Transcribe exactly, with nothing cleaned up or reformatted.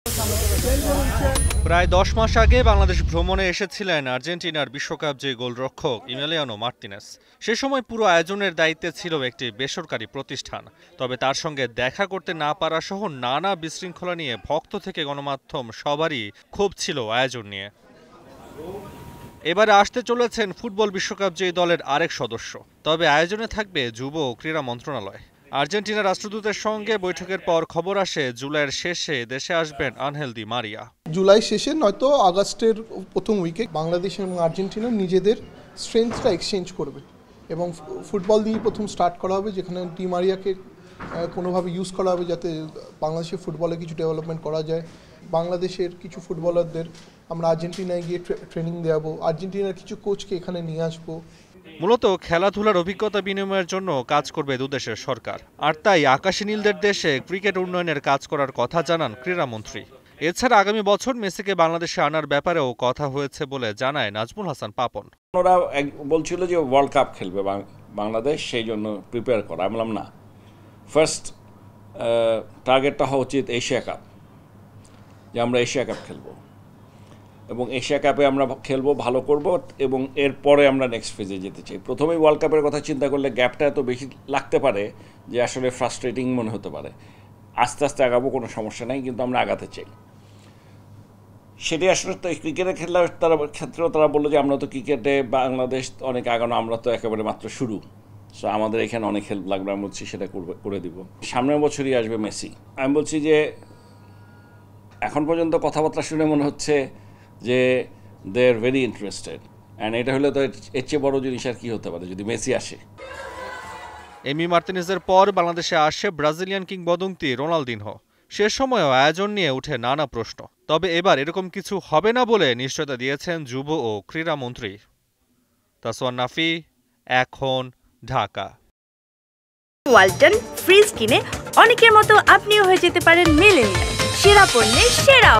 প্রায় দশ মাস আগে বাংলাদেশ ভ্রমণে এসেছিলেন আর্জেন্টিনার বিশ্বকাপ জয়ী গোলরক্ষক ইমেলিয়ানো মার্তিনেস। সে সময় পুরো আয়োজনের দায়িত্বে ছিল একটি বেসরকারি প্রতিষ্ঠান। তবে তার সঙ্গে দেখা করতে না পারা সহ নানা বিশৃঙ্খলা নিয়ে ভক্ত থেকে গণমাধ্যম সবারই ক্ষোভ ছিল আয়োজন নিয়ে। এবারে আসতে চলেছেন ফুটবল বিশ্বকাপ জয়ী দলের আরেক সদস্য। তবে আয়োজনে থাকবে যুব ও ক্রীড়া মন্ত্রণালয়। আর্জেন্টিনা রাষ্ট্রদূতের সঙ্গে বৈঠকের পর খবর আসে জুলাইয়ের শেষে দেশে আসবেন আনহেল দি মারিয়া। জুলাই শেষে নয়তো আগস্টের প্রথম উইকে বাংলাদেশ এবং আর্জেন্টিনা নিজেদের স্ট্রেংথটা এক্সচেঞ্জ করবে এবং ফুটবল দিয়ে প্রথম স্টার্ট করা হবে, যেখানে ডি মারিয়াকে কোনোভাবে ইউজ করা হবে যাতে বাংলাদেশের ফুটবলে কিছু ডেভেলপমেন্ট করা যায়। বাংলাদেশের কিছু ফুটবলারদের আমরা আর্জেন্টিনায় গিয়ে ট্রেনিং দেওয়াবো, আর্জেন্টিনার কিছু কোচকে এখানে নিয়ে আসবো। মূলত খেলাধুলার অভিজ্ঞতা বিনিময়ের জন্য কাজ করবে দুদেশের সরকার। আর তাই আকাশী নীলদের দেশে ক্রিকেট উন্নয়নের কাজ করার কথা জানান ক্রীড়ামন্ত্রী। এছাড়া আগামী বছর মেসিকে বাংলাদেশে আনার ব্যাপারেও কথা হয়েছে বলে জানায় নাজমুল হাসান পাপন। ওরা বলছিল যে ওয়ার্ল্ড কাপ খেলবে বাংলাদেশ, সেই জন্য প্রিপেয়ার করা। আমি বললাম না, ফার্স্ট টার্গেটটা হওয়া উচিত এশিয়া কাপ, যে আমরা এশিয়া কাপ খেলবো এবং এশিয়া কাপে আমরা খেলবো, ভালো করব এবং এরপরে আমরা নেক্সট ফেজে যেতে চাই। প্রথমেই ওয়ার্ল্ড কাপের কথা চিন্তা করলে গ্যাপটা এত বেশি লাগতে পারে যে আসলে ফ্রাস্ট্রেটিং মনে হতে পারে। আস্তে আস্তে আগাবো, কোনো সমস্যা নেই, কিন্তু আমরা আগাতে চাই। সেটি আসলে তো ক্রিকেটের খেলার তারা ক্ষেত্রেও তারা বললো যে আমরা তো ক্রিকেটে বাংলাদেশ অনেক আগানো, আমরা তো একেবারে মাত্র শুরু, সো আমাদের এখানে অনেক হেল্প লাগবে। আমি বলছি সেটা করে দিব। সামনের বছরই আসবে মেসি। আমি বলছি যে এখন পর্যন্ত কথাবার্তা শুনে মনে হচ্ছে যে they are very interested, and এটা হলে তো এর চেয়ে বড় জিনিস আর কি হতে পারে যদি মেসি আসে। এমি মার্তিনেজের পর বাংলাদেশে আসে ব্রাজিলিয়ান কিংবদন্তি রোনালদিনহো। সে সময়ও আয়োজন নিয়ে উঠে নানা প্রশ্ন। তবে এবার এরকম কিছু হবে না বলে নিশ্চয়তা দিয়েছেন যুব ও ক্রীড়া মন্ত্রী। তাসওয়ান নাফি, এখন, ঢাকা। ওয়ালটন ফ্রিজ কিনে অনেকের মতো আপনিও হয়ে যেতে পারেন মিলেনিয়াল। সেরা পণ্যের সেরা